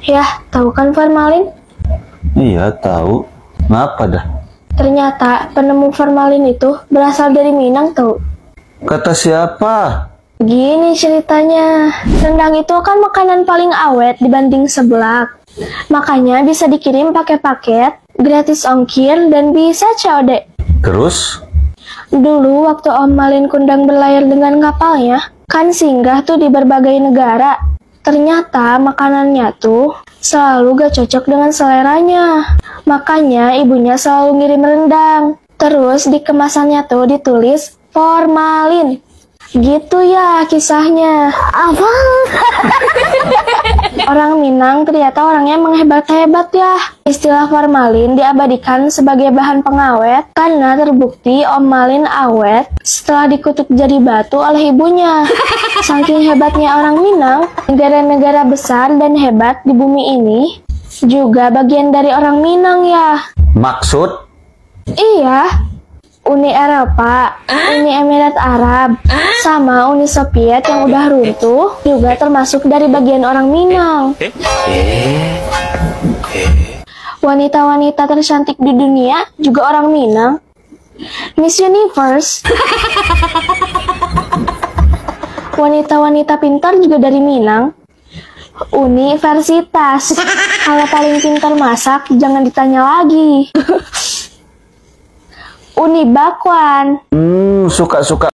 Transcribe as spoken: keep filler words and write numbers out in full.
Yah, tahu kan formalin? Iya, tahu. Ngapa dah? Ternyata penemu formalin itu berasal dari Minang tuh. Kata siapa? Gini ceritanya, rendang itu kan makanan paling awet dibanding seblak. Makanya bisa dikirim pakai paket, gratis ongkir, dan bisa C O D. Terus? Dulu waktu Om Malin Kundang berlayar dengan kapalnya, kan singgah tuh di berbagai negara. Ternyata makanannya tuh selalu gak cocok dengan seleranya. Makanya ibunya selalu ngirim rendang. Terus di kemasannya tuh ditulis formalin. Gitu ya kisahnya. Apa? Orang Minang ternyata orangnya emang hebat-hebat ya. Istilah formalin diabadikan sebagai bahan pengawet karena terbukti Om Malin awet setelah dikutuk jadi batu oleh ibunya. Saking hebatnya orang Minang, negara-negara besar dan hebat di bumi ini juga bagian dari orang Minang ya. Maksud? Iya. Uni Eropa, Uni Emirat Arab, sama Uni Soviet yang udah runtuh juga termasuk dari bagian orang Minang. Wanita-wanita tercantik di dunia juga orang Minang. Miss Universe. Wanita-wanita pintar juga dari Minang. Universitas. Kalau paling pintar masak, jangan ditanya lagi. Uni Bakwan. Hmm, suka-suka.